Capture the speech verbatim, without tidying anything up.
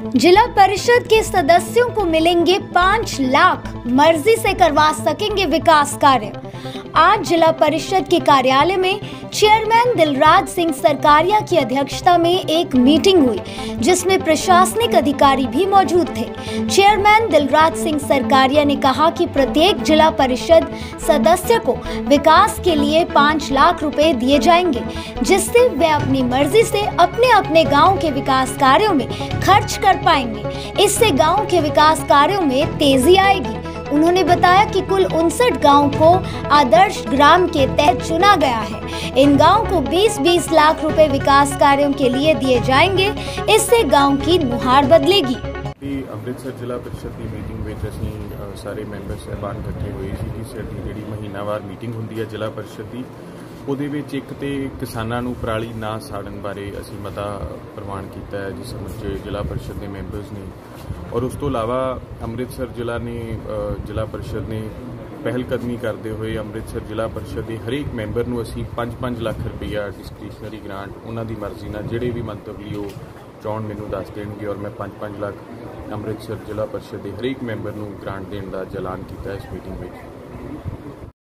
जिला परिषद के सदस्यों को मिलेंगे पाँच लाख, मर्जी से करवा सकेंगे विकास कार्य। आज जिला परिषद के कार्यालय में चेयरमैन दिलराज सिंह सरकारिया की अध्यक्षता में एक मीटिंग हुई, जिसमें प्रशासनिक अधिकारी भी मौजूद थे। चेयरमैन दिलराज सिंह सरकारिया ने कहा कि प्रत्येक जिला परिषद सदस्य को विकास के लिए पाँच लाख रुपए दिए जाएंगे, जिससे वे अपनी मर्जी से अपने अपने गांव के विकास कार्यों में खर्च कर पाएंगे। इससे गांव के विकास कार्यों में तेजी आएगी। उन्होंने बताया कि कुल उनसठ गाँव को आदर्श ग्राम के तहत चुना गया है। इन गाँव को बीस बीस लाख रुपए विकास कार्यों के लिए दिए जाएंगे। इससे गाँव की नुहार बदलेगी। ਅੰਮ੍ਰਿਤਸਰ ਜ਼ਿਲ੍ਹਾ परिषद की मीटिंग ਵਿੱਚ ਅਸੀਂ ਸਾਰੇ ਮੈਂਬਰ ਸਹਿਬਾਨ ਇਕੱਠੇ ਹੋਏ ਸੀ ਕਿ ਸਾਡੀ ਜਿਹੜੀ ਮਹੀਨਾਵਾਰ ਮੀਟਿੰਗ ਹੁੰਦੀ ਹੈ ਜ਼ਿਲ੍ਹਾ परिषद ਦੀ, ਉਹਦੇ ਵਿੱਚ ਇੱਕ ਤੇ ਕਿਸਾਨਾਂ ਨੂੰ ਪਰਾਲੀ ਨਾ ਸਾੜਨ ਬਾਰੇ ਅਸੀਂ ਮਤਾ ਪ੍ਰਵਾਨ ਕੀਤਾ ਹੈ, ਜਿਸ ਵਿੱਚ ਜ਼ਿਲ੍ਹਾ परिषद ਦੇ ਮੈਂਬਰਸ ਨੇ। ਔਰ ਉਸ ਤੋਂ ਇਲਾਵਾ ਅੰਮ੍ਰਿਤਸਰ ਜ਼ਿਲ੍ਹਾ ਨੇ ਜ਼ਿਲ੍ਹਾ परिषद ਨੇ ਪਹਿਲ ਕਦਮੀ ਕਰਦੇ ਹੋਏ ਅੰਮ੍ਰਿਤਸਰ ਜ਼ਿਲ੍ਹਾ परिषद ਦੇ ਹਰੇਕ ਮੈਂਬਰ ਨੂੰ ਅਸੀਂ ਪੰਜ ਪੰਜ ਲੱਖ ਰੁਪਈਆ ਡਿਸਕ੍ਰਿਸ਼ਨਰੀ ਗ੍ਰਾਂਟ ਉਹਨਾਂ ਦੀ ਮਰਜ਼ੀ ਨਾਲ ਜਿਹੜੇ ਵੀ ਮੰਤਵ ਲਈ ਉਹ ਚਾਹੁਣ ਮੈਨੂੰ ਦੱਸ ਦੇਣਗੇ। ਔਰ ਮੈਂ ਪੰਜ ਪੰਜ ਲੱਖ ਅੰਮ੍ਰਿਤਸਰ ਜ਼ਿਲ੍ਹਾ परिषद ਦੇ ਹਰੇਕ ਮੈਂਬਰ ਨੂੰ ਗ੍ਰਾਂਟ ਦੇਣ ਦਾ ਐਲਾਨ ਕੀਤਾ ਇਸ ਮੀਟਿੰਗ ਵਿੱਚ।